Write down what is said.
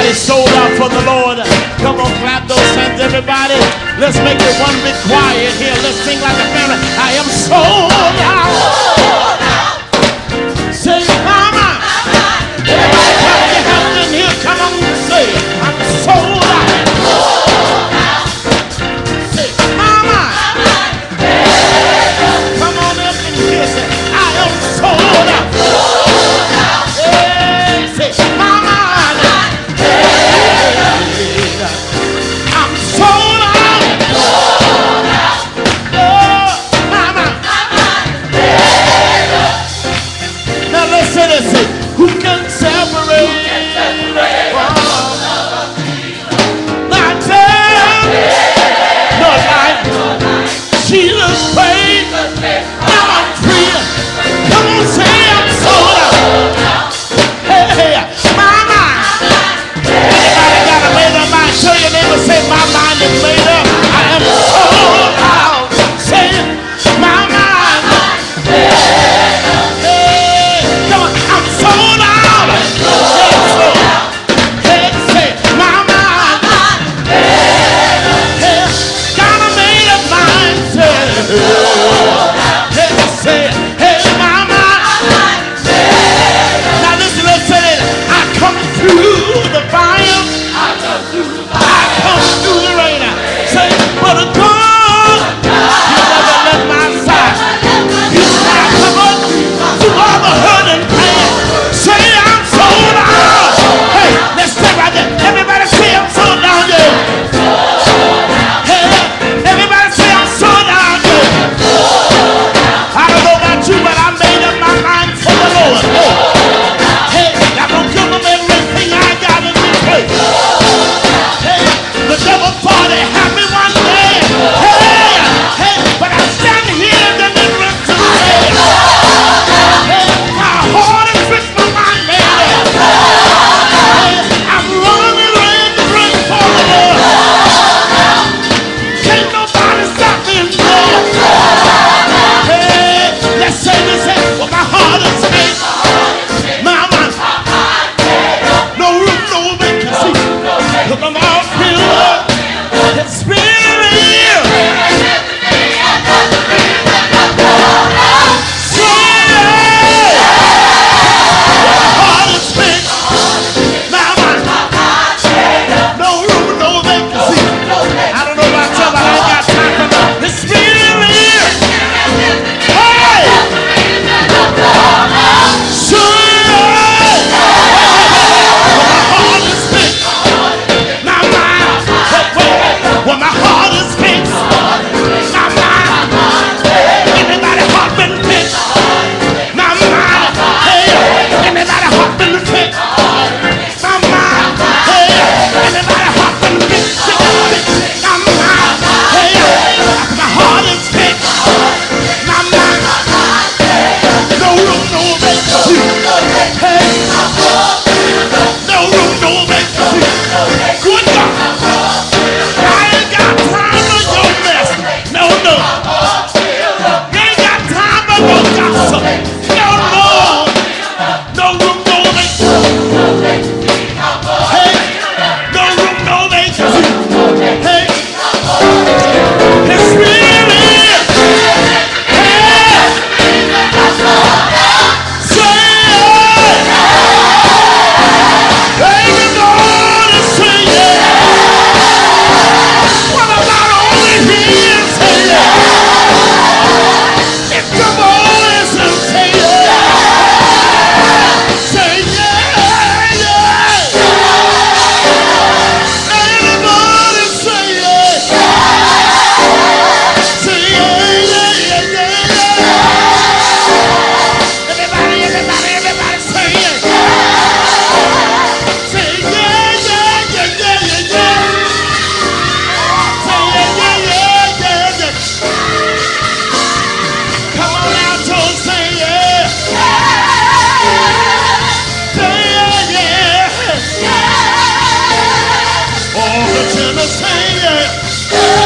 Anybody sold out for the Lord? Come on, clap those hands, everybody. Let's make it one big quiet here. Let's sing like a family. I am sold out. Say, mama. Everybody clap your hands in here. Come on, say, I'm sold out. Say, mama. Come on up in here. Say, I am sold out. Hey, say, mama. I'm sold out. Oh, mama. Now listen, listen. Who can separate? Not death, nor life. Jesus paid. Now I'm free. Come on, say I'm sold out. Hey, hey, mama. Anybody got a made up mind? Show your neighbor, say my mind is made up. I am sold out. Say it, my mind. Hey, come on, I'm sold out. Hey, say my mind. Hey, got a made up mind. Say it, hey, my mind. Now listen, listen. I come through the fire. I come through the rain. Say, but a God, you never left my side. You said I come up through all the hurt and pain. Say I'm sold out. Hey, let's stay right there. Everybody say I'm sold out. Yeah. Hey, everybody say I'm sold out. Yeah. I don't know about you, but I made up my mind for the Lord. Hey, I'm gonna give them everything I got in this place. Hey, the devil thought he had me one day. Hey, hey, but I stand here delivering today. Hey, my heart is fixed, my mind made up. Hey, I'm running around the ring for the Lord. Can't nobody stop me now. Hey, let's say this, hey, well, my heart is fixed. My mind, no room, no vacancy. Look, I'm all filled up. It's spirit here. My heart is fixed. My mind, no room, no vacancy. I don't know about you, but I ain't got time for that. The spirit here. Hey! Well, my heart is fixed. My mind. Anybody heart been fixed? My mind. Hey, anybody heart been fixed? My mind. Hey, anybody heart been fixed? My mind. Hey, my heart is fixed. My mind. No room, no vacancy. Hey, no room, no vacancy. Good God. I ain't got time for your mess. No, no. You ain't got time for no gossip. No, no. No room, no vacancy. Hey, no room, no vacancy. Hey, it's really. Hey, say it. Baby, Lord, and say it. What about only here? Say it. If the boys and say it. Say yeah, yeah. Anybody say it. Say yeah, yeah, yeah, yeah. Everybody, everybody, everybody say it. Say yeah, yeah, yeah, yeah, yeah, yeah. Say yeah, yeah, yeah, yeah, yeah. Come on out, Joe, say yeah. Say yeah, yeah. All the tenors say yeah.